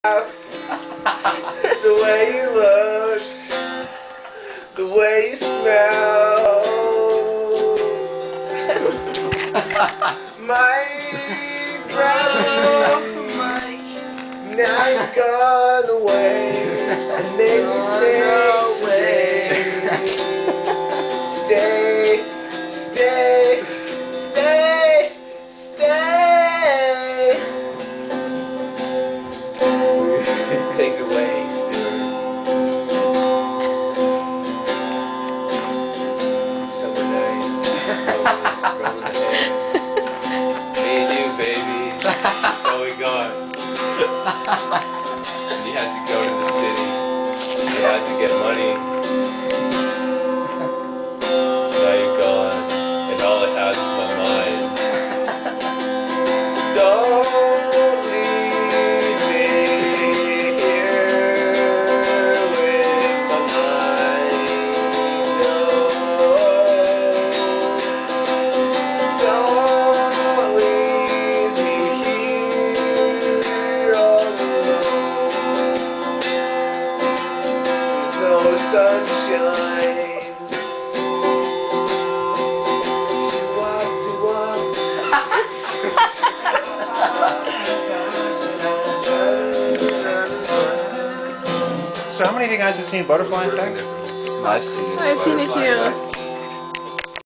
The way you look, the way you smell. My brother, now you've gone away and made me say, stay, stay, stay, stay. Take it away, Stuart. Summer nights, rolling the hair. Me and you, baby. That's all we got. You had to go to the city. You had to get money. Now you're gone, and all I have is my mind. Don't leave me here with my mind. No. Don't leave me here all alone. There's no sunshine. So how many of you guys have seen Butterfly Effect? I've seen it. I've seen it too.